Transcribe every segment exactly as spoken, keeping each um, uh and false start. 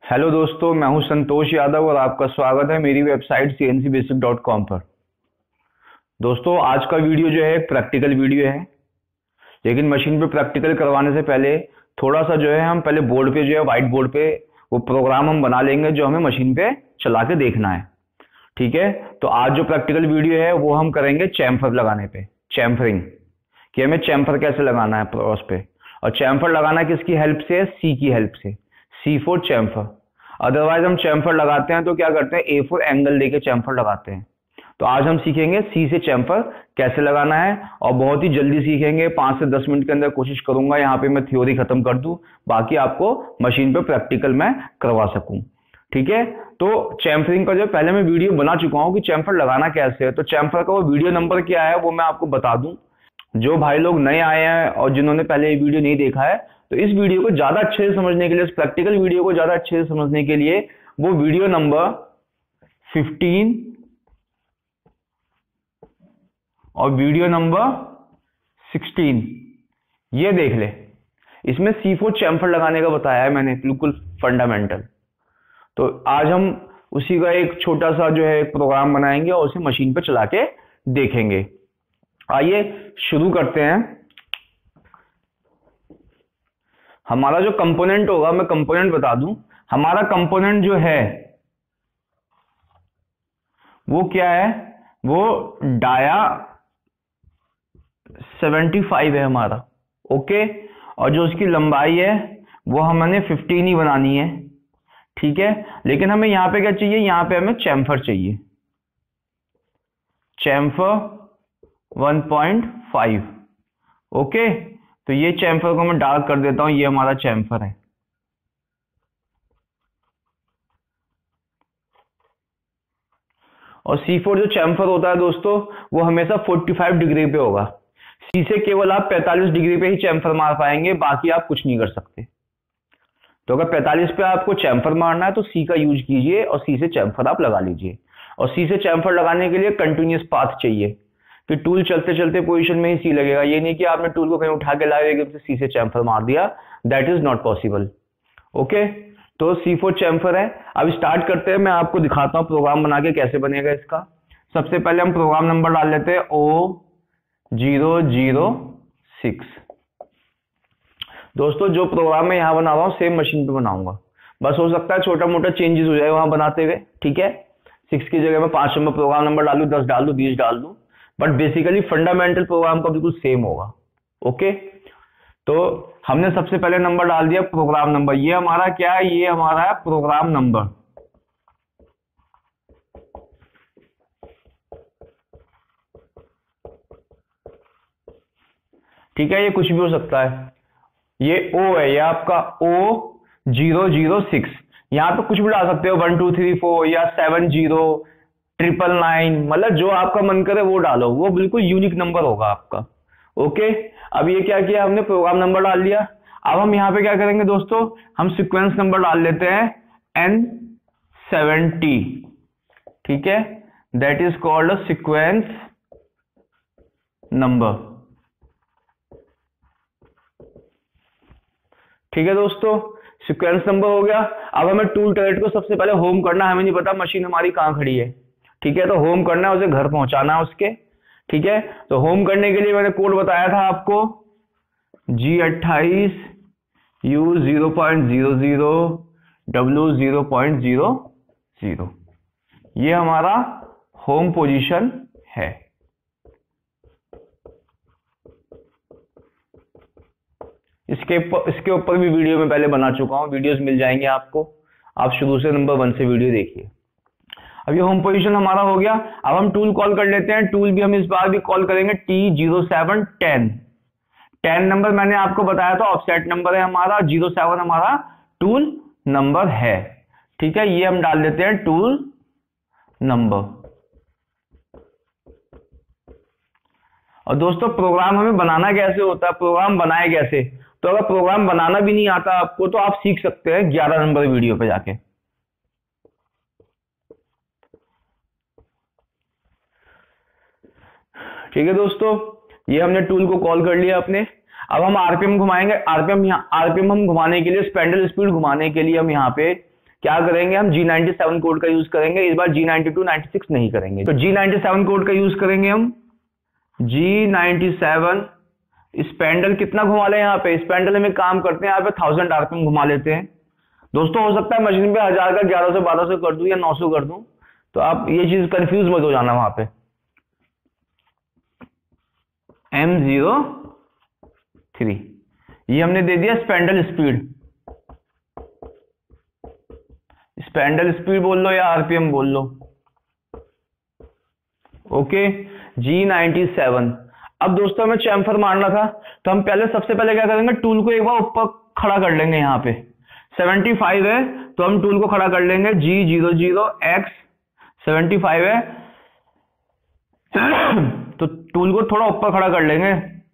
Hello दोस्तों, मैं हूं संतोष यादव और आपका स्वागत है मेरी website C N C basic dot com पर। दोस्तों, आज का वीडियो जो है प्रैक्टिकल वीडियो है, लेकिन मशीन पे प्रैक्टिकल करवाने से पहले थोड़ा सा जो है हम पहले बोर्ड पे जो है व्हाइट बोर्ड पे वो प्रोग्राम हम बना लेंगे जो हमें मशीन पे चला के देखना है। ठीक है, तो आज जो प्रैक्टिकल वीडियो है वो हम करेंगे चैम्फर लगाने पे, चैम्फरिंग, कि हमें चैम्फर कैसे लगाना है क्रॉस पे। और चैम्फर लगाना किसकी हेल्प से है? सी की हेल्प से, सी फोर चैम्फर। अदरवाइज हम चैम्फर लगाते हैं तो क्या करते हैं, ए फोर एंगल लेके चैम्फर लगाते हैं। तो आज हम सीखेंगे सी से चैम्फर कैसे लगाना है और बहुत ही जल्दी सीखेंगे। पांच से दस मिनट के अंदर कोशिश करूंगा यहाँ पे मैं थ्योरी खत्म कर दूं, बाकी आपको मशीन पे प्रैक्टिकल में करवा सकूं। ठीक है, तो चैम्फरिंग का जो पहले मैं वीडियो बना चुका हूं कि चैम्फर लगाना कैसे है, तो चैम्फर का वो वीडियो नंबर क्या है वो मैं आपको बता दूं। जो भाई लोग नए आए हैं और जिन्होंने पहले ये वीडियो नहीं देखा है, तो इस वीडियो को ज्यादा अच्छे से समझने के लिए, इस प्रैक्टिकल वीडियो को ज्यादा अच्छे से समझने के लिए वो वीडियो नंबर फिफ्टीन और वीडियो नंबर सिक्सटीन ये देख ले। इसमें सी फोर चैम्फर लगाने का बताया है मैंने, बिल्कुल फंडामेंटल। तो आज हम उसी का एक छोटा सा जो है प्रोग्राम बनाएंगे और उसे मशीन पे चला के देखेंगे। आइए शुरू करते हैं। हमारा जो कंपोनेंट होगा, मैं कंपोनेंट बता दूं, हमारा कंपोनेंट जो है वो क्या है, वो डाया सेवेंटी फाइव है हमारा। ओके, और जो उसकी लंबाई है वो हमने फिफ्टीन ही बनानी है। ठीक है, लेकिन हमें यहां पे क्या चाहिए, यहां पे हमें चैम्फर चाहिए, chamfer one point five. Okay, तो ये चैम्फर को मैं डार्क कर देता हूं, ये हमारा चैम्फर है। और सी फोर जो चैम्फर होता है दोस्तों, वो हमेशा पैंतालीस डिग्री पे होगा। सी से केवल आप पैंतालीस डिग्री पे ही चैम्फर मार पाएंगे, बाकी आप कुछ नहीं कर सकते। तो अगर पैंतालीस पे आपको चैम्फर मारना है तो सी का यूज कीजिए और सी से चैम्फर आप लगा लीजिए। और सी से चैम्फर लगाने के लिए कंटिन्यूअस पाथ चाहिए कि टूल चलते चलते पोजीशन में ही सी लगेगा। ये नहीं कि आपने टूल को कहीं उठा के लाए एकदम से सी से चैम्फर मार दिया, that is not possible. Okay, तो सी फोर चैम्फर है। अब स्टार्ट करते हैं, मैं आपको दिखाता हूं प्रोग्राम बना के कैसे बनेगा इसका। सबसे पहले हम प्रोग्राम नंबर डाल लेते हैं ओ जीरो जीरो सिक्स। दोस्तों, जो प्रोग्राम मैं यहां बना रहा हूं सेम मशीन पे बनाऊंगा, बस हो सकता है छोटा मोटा चेंजेस हो जाए वहां बनाते हुए। ठीक है, सिक्स की जगह में पांच नंबर प्रोग्राम नंबर डालू, दस डाल दू, बीस डाल दू, बट बेसिकली फंडामेंटल प्रोग्राम का बिल्कुल सेम होगा। ओके, तो हमने सबसे पहले नंबर डाल दिया प्रोग्राम नंबर। ये हमारा क्या है, ये हमारा है प्रोग्राम नंबर। ठीक है, ये कुछ भी हो सकता है। ये ओ है, ये आपका ओ जीरो जीरो सिक्स। यहां पे कुछ भी डाल सकते हो, वन टू थ्री फोर या सेवन जीरो ट्रिपल नाइन, मतलब जो आपका मन करे वो डालो, वो बिल्कुल यूनिक नंबर होगा आपका। ओके, अब ये क्या किया हमने, प्रोग्राम नंबर डाल दिया। अब हम यहाँ पे क्या करेंगे दोस्तों, हम सीक्वेंस नंबर डाल लेते हैं एन सेवेंटी। ठीक है, that is called a sequence number. ठीक है दोस्तों, सीक्वेंस नंबर हो गया। अब हमें टूल टैरेट को सबसे पहले होम करना है। हमें नहीं पता मशीन हमारी कहां खड़ी है। ठीक है, तो होम करना है, उसे घर पहुंचाना है उसके। ठीक है, तो होम करने के लिए मैंने कोड बताया था आपको, जी अट्ठाईस U zero point zero zero W zero point zero zero. ये हमारा होम पोजीशन है। इसके इसके ऊपर भी वीडियो में पहले बना चुका हूं, वीडियोस मिल जाएंगे आपको, आप शुरू से नंबर वन से वीडियो देखिए। अब ये होम पोजीशन हमारा हो गया। अब हम टूल कॉल कर लेते हैं। टूल भी हम इस बार भी कॉल करेंगे T zero seven ten. Ten number मैंने आपको बताया था ऑफसेट नंबर है हमारा, जीरो सेवन हमारा टूल नंबर है। ठीक है, ये हम डाल देते हैं टूल नंबर। और दोस्तों, प्रोग्राम हमें बनाना कैसे होता है, प्रोग्राम बनाए कैसे, तो अगर प्रोग्राम बनाना भी नहीं आता आपको तो आप सीख सकते हैं ग्यारह नंबर वीडियो पे जाके। ठीक है दोस्तों, ये हमने टूल को कॉल कर लिया अपने। अब हम आरपीएम घुमाएंगे। आरपीएम यहाँ आरपीएम हम घुमाने के लिए, स्पेंडल स्पीड घुमाने के लिए हम यहाँ पे क्या करेंगे हम, जी नाइन्टी सेवन कोड का यूज करेंगे। इस बार G ninety two ninety six नहीं करेंगे। तो जी नाइन्टी सेवन कोड का यूज करेंगे हम। जी नाइन्टी सेवन स्पेंडल कितना घुमा ले यहाँ पे, स्पेंडल में काम करते हैं यहाँ पे थाउजेंड आरपीएम घुमा लेते हैं। दोस्तों हो सकता है मशीन पे हजार का ग्यारह सौ बारह सौ कर दूं या नौ सौ कर दूं, तो आप ये चीज कंफ्यूज मत हो जाना वहां पे। एम जीरो थ्री ये हमने दे दिया स्पेंडल स्पीड। स्पेंडल स्पीड बोल लो या आरपीएम बोल लो। Okay, G ninety seven. अब दोस्तों हमें चैम्फर मारना था, तो हम पहले सबसे पहले क्या करेंगे, टूल को एक बार ऊपर खड़ा कर लेंगे। यहाँ पे सेवेंटी फाइव है तो हम टूल को खड़ा कर लेंगे। G zero zero X seventy five है तो टूल को थोड़ा ऊपर खड़ा कर लेंगे।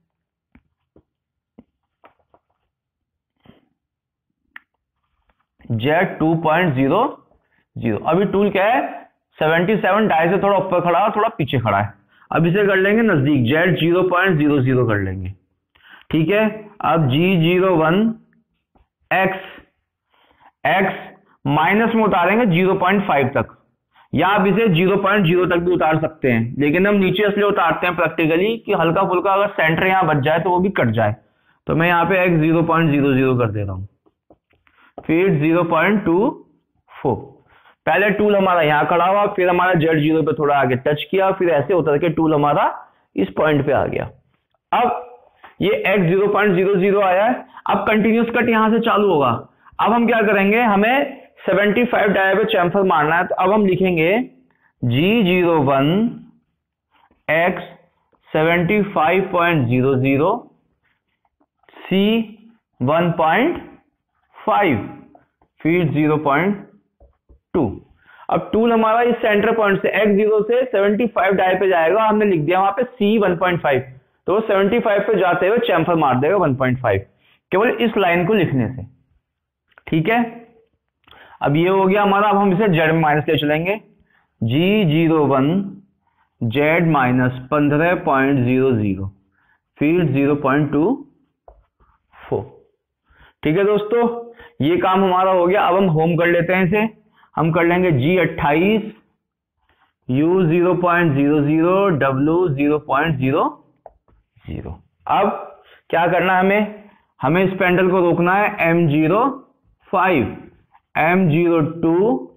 Z two point zero zero. अभी टूल क्या है, सेवेंटी सेवन डाई से थोड़ा ऊपर खड़ा है, थोड़ा पीछे खड़ा है। अब इसे कर लेंगे नजदीक, Z zero point zero zero कर लेंगे। ठीक है, अब G zero one X X minus में उतारेंगे जीरो पॉइंट फाइव तक, या आप इसे जीरो पॉइंट जीरो तक भी उतार सकते हैं, लेकिन हम नीचे इसलिए उतारते हैं प्रैक्टिकली कि हल्का फुल्का अगर सेंटर यहां बच जाए तो वो भी कट जाए। तो मैं यहाँ पे X zero point zero zero कर दे रहा हूं, फिर जीरो पॉइंट टू फोर। पहले टूल हमारा यहां खड़ा हुआ, फिर हमारा जेड जीरो पे थोड़ा आगे टच किया, फिर ऐसे उतर के टूल हमारा इस पॉइंट पे आ गया। अब ये X zero point zero zero आया है। अब कंटिन्यूस कट यहां से चालू होगा। अब हम क्या करेंगे, हमें सेवेंटी फाइव डाई पे चैम्फर मारना है, तो अब हम लिखेंगे G zero one X seventy five point zero zero C one point five फिर जीरो पॉइंट टू। अब टूल हमारा इस सेंटर पॉइंट से एक्स जीरो से सेवेंटी फाइव डाई पे जाएगा, हमने लिख दिया वहां पे सी वन पॉइंट फाइव, तो वो सेवेंटी फाइव पे जाते हुए चैम्फर मार देगा वन पॉइंट फाइव, केवल इस लाइन को लिखने से। ठीक है, अब ये हो गया हमारा। अब हम इसे जेड में माइनस ले चलेंगे। G zero one Z minus पंद्रह पॉइंट जीरो जीरो फिर जीरो पॉइंट टू फोर। ठीक है दोस्तों, ये काम हमारा हो गया। अब हम होम कर लेते हैं इसे। हम कर लेंगे जी अट्ठाईस U zero point zero zero W zero point zero zero. अब क्या करना है हमें, हमें स्पेंडल को रोकना है M zero five M zero two.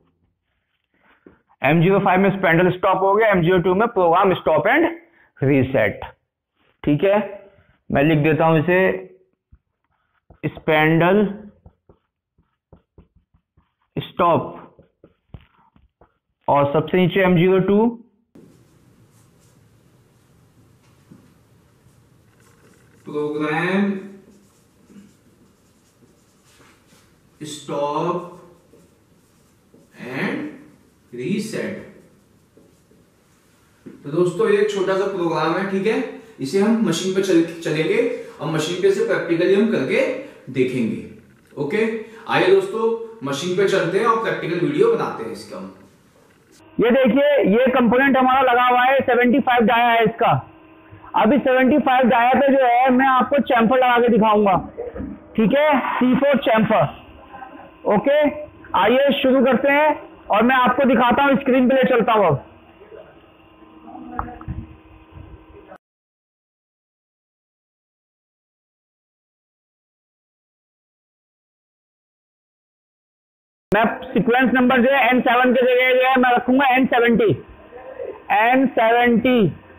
M zero five में स्पेंडल स्टॉप हो गया, एम जीरो टू में प्रोग्राम स्टॉप एंड रीसेट। ठीक है, मैं लिख देता हूं इसे स्पेंडल स्टॉप और सबसे नीचे M zero two. Program stop and reset. तो दोस्तों ये एक छोटा सा प्रोग्राम है, ठीक है, इसे हम मशीन पे चल, चलेंगे और मशीन पे से प्रैक्टिकली हम करके देखेंगे। ओके, आइए दोस्तों मशीन पे चलते हैं और प्रैक्टिकल वीडियो बनाते हैं इसका। ये देखिए, ये कंपोनेंट हमारा लगा हुआ है, सेवेंटी फाइव डाया है इसका। अभी सेवेंटी फाइव डाया पे जो है मैं आपको चैम्फर लगा के दिखाऊंगा। ठीक है, सी फोर चैम्फर। ओके, आइए शुरू करते हैं और मैं आपको दिखाता हूं, स्क्रीन पे ले चलता हूं। मैं सीक्वेंस नंबर जो है एन सेवन के जगह जो है मैं रखूंगा एन सेवेंटी एन सेवेंटी।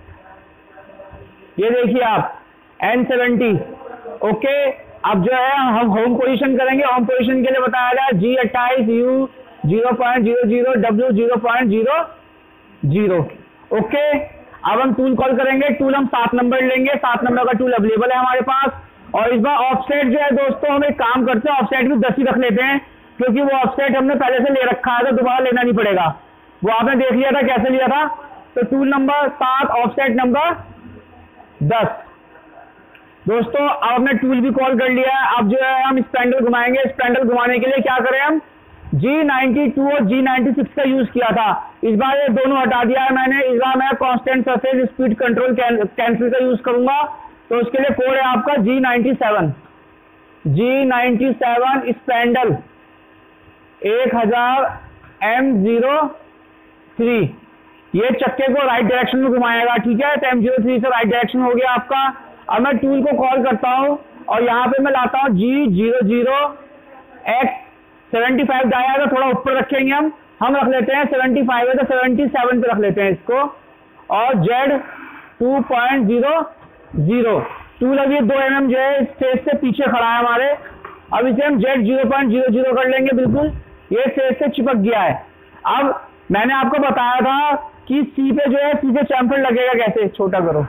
ये देखिए आप एन सेवेंटी। ओके, अब जो है हम होम पोजीशन करेंगे। होम पोजीशन के लिए बताया गया जी अट्ठाईस U zero point zero zero W zero point zero zero. Okay, अब हम टूल कॉल करेंगे। टूल हम सात नंबर लेंगे, सात नंबर का टूल अवेलेबल है हमारे पास। और इस बार ऑफसेट जो है दोस्तों, हम एक काम करते हैं, ऑफसेट भी दस ही रख लेते हैं, क्योंकि वो ऑफसेट हमने पहले से ले रखा है तो दोबारा लेना नहीं पड़ेगा। वो आपने देख लिया था कैसे लिया था। तो टूल नंबर सात, ऑफसेट नंबर दस। दोस्तों अब हमने टूल भी कॉल कर लिया है। अब जो है हम स्पेंडल घुमाएंगे। स्पेंडल घुमाने के लिए क्या करें, हम जी नाइन्टी टू और जी नाइन्टी सिक्स का यूज किया था। इस बार ये दोनों हटा दिया है मैंने। इस बार मैं constant surface speed control cancel का यूज करूंगा। तो उसके लिए कोड है आपका G ninety seven G ninety seven spindle एक हजार एम जीरो थ्री, ये चक्के को राइट डायरेक्शन में घुमाएगा, ठीक है। तो एम जीरो थ्री से राइट डायरेक्शन हो गया आपका। अब मैं टूल को कॉल करता हूं और यहाँ पे मैं लाता हूँ G zero zero X seventy five dia है, तो थोड़ा ऊपर रखेंगे हम हम रख लेते हैं सेवेंटी फाइव है तो सेवेंटी सेवन पे रख लेते हैं इसको। और Z two point zero zero, tool अभी दो एम एम जो है स्टेज से पीछे खड़ा है हमारे। अब इसे हम Z zero point zero zero कर लेंगे, बिल्कुल ये स्टेज से चिपक गया है। अब मैंने आपको बताया था कि सी पे जो है सीधे चैम्फर लगेगा, कैसे, छोटा करो।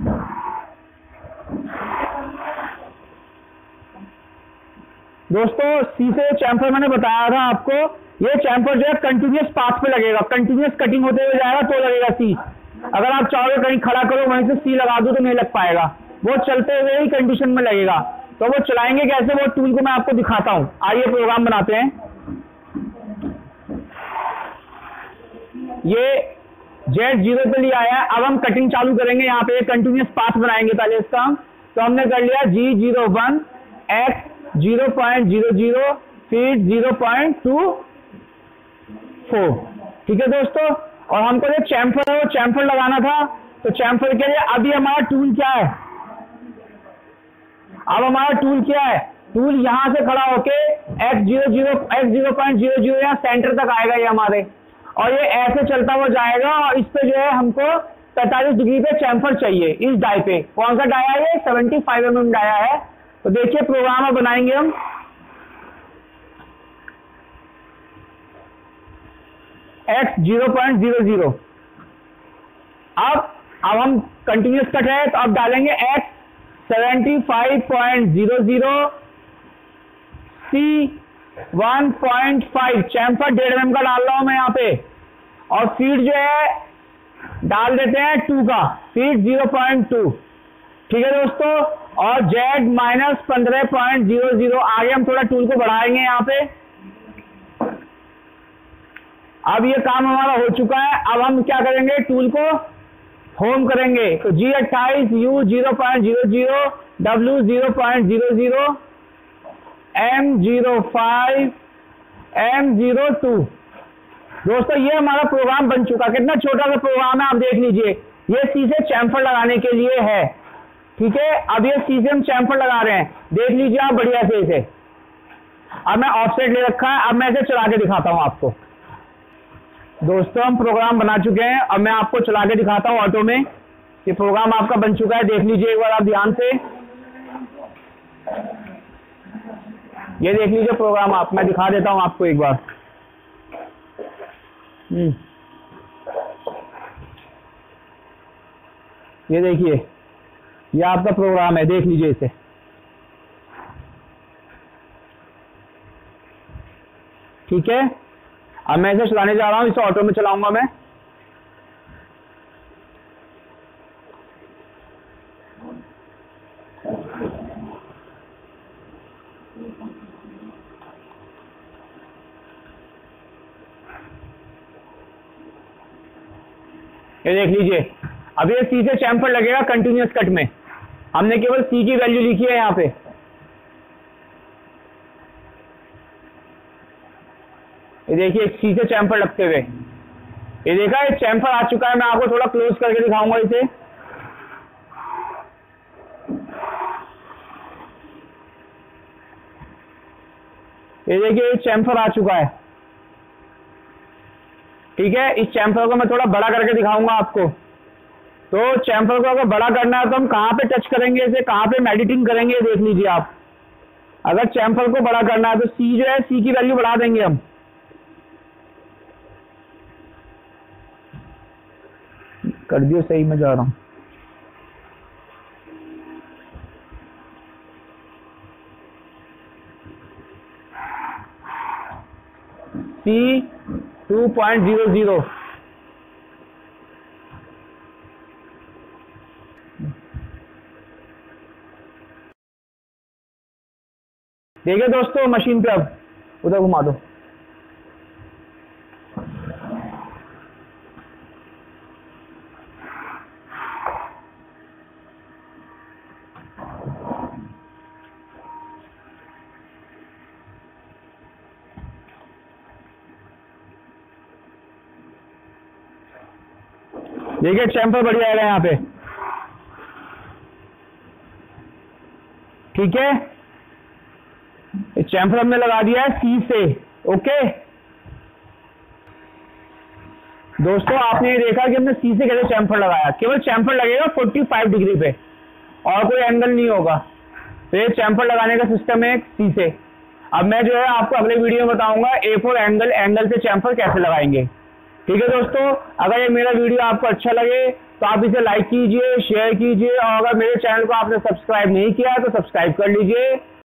दोस्तों सी से चैम्फर मैंने बताया था आपको, ये चैम्फर जो है कंटिन्यूस पाथ पे लगेगा, कंटिन्यूस कटिंग होते हुए जाएगा तो लगेगा सी। अगर आप चाहोगे कहीं खड़ा करो वहीं से सी लगा दो तो नहीं लग पाएगा, वो चलते हुए ही कंडीशन में लगेगा। तो वो चलाएंगे कैसे, वो टूल को मैं आपको दिखाता हूं। आइए प्रोग्राम बनाते हैं। ये जेड जीरो पे लिया है, अब हम कटिंग चालू करेंगे। यहाँ पे कंटिन्यूस पाथ बनाएंगे पहले इसका। तो हमने कर लिया G zero one X zero point zero zero feed zero point two four, ठीक है दोस्तों। और हमको जो चैम्फर है वो चैम्फर लगाना था, तो चैम्फर के लिए अभी हमारा टूल क्या है, अब हमारा टूल क्या है, टूल यहां से खड़ा होके X zero zero X zero point zero zero यहाँ सेंटर तक आएगा ये हमारे, और ये ऐसे चलता हुआ जाएगा। और इस पे जो है हमको पैंतालीस डिग्री पे चैम्फर चाहिए इस डाई पे। कौन सा डाया है, ये seventy five M M dia है। तो देखिए प्रोग्राम में बनाएंगे हम। X zero point zero zero, अब अब हम कंटिन्यूस कट है तो अब डालेंगे X seventy five point zero zero C one point five, chamfer डेढ़ एम का डाल रहा हूं मैं यहाँ पे। और फीट जो है डाल देते हैं टू का, फीट जीरो पॉइंट टू, ठीक है दोस्तों। और जेड माइनस पंद्रह पॉइंट जीरो जीरो, आगे हम थोड़ा टूल को बढ़ाएंगे यहाँ पे। अब ये काम हमारा हो चुका है। अब हम क्या करेंगे, टूल को होम करेंगे। तो जी अट्ठाईस, U zero point zero zero, W zero point zero zero, M zero five, M zero two. दोस्तों ये हमारा प्रोग्राम बन चुका। कितना छोटा सा प्रोग्राम है, आप देख लीजिए। ये सी से चैम्फर लगाने के लिए है, ठीक है। अब ये सी से हम चैम्फर लगा रहे हैं, देख लीजिए आप बढ़िया से इसे। अब मैं ऑफसेट ले रखा है, अब मैं इसे चला के दिखाता हूं आपको। दोस्तों हम प्रोग्राम बना चुके हैं, अब मैं आपको चला के दिखाता हूं ऑटो में। ये प्रोग्राम आपका बन चुका है, देख लीजिए एक बार आप ध्यान से। ये देख लीजिए प्रोग्राम आप, मैं दिखा देता हूं आपको एक बार। हम्म ये देखिए, ये आपका प्रोग्राम है, देख लीजिए इसे। ठीक है, अब मैं इसे चलाने जा रहा हूं, इसे ऑटो में चलाऊंगा मैं। ये देख लीजिए, अब ये सी से चैम्फर लगेगा कंटिन्यूस कट में। हमने केवल सी की वैल्यू लिखी है यहाँ पे। ये देखिए सी से चैम्फर लगते हुए, ये देखा ये चैम्फर आ चुका है। मैं आपको थोड़ा क्लोज करके दिखाऊंगा इसे। ये देखिए चैम्फर आ चुका है, ठीक है। इस चैम्फर को मैं थोड़ा बड़ा करके दिखाऊंगा आपको। तो चैम्फर को अगर बड़ा करना है तो हम कहाँ पे टच करेंगे इसे, कहाँ पे हम एडिटिंग करेंगे, देख लीजिए आप। अगर चैम्फर को बड़ा करना है तो सी जो है, सी की वैल्यू बढ़ा देंगे हम। कर दियो सही, मैं जा रहा हूं। C two point zero zero, देखिए दोस्तों मशीन पे, अब उधर घुमा दो। देखिए चैम्फर बढ़िया आएगा यहाँ पे, ठीक है। चैम्फर हमने लगा दिया है सी से, ओके दोस्तों। आपने ये देखा कि हमने सी से कैसे चैम्फर लगाया, केवल चैम्फर लगेगा पैंतालीस डिग्री पे और कोई एंगल नहीं होगा। तो ये चैम्फर लगाने का सिस्टम है सी से। अब मैं जो है आपको अगले वीडियो में बताऊंगा ए फोर एंगल एंगल से चैम्फर कैसे लगाएंगे, ठीक है दोस्तों। अगर ये मेरा वीडियो आपको अच्छा लगे तो आप इसे लाइक कीजिए, शेयर कीजिए और अगर मेरे चैनल को आपने सब्सक्राइब नहीं किया तो सब्सक्राइब कर लीजिए।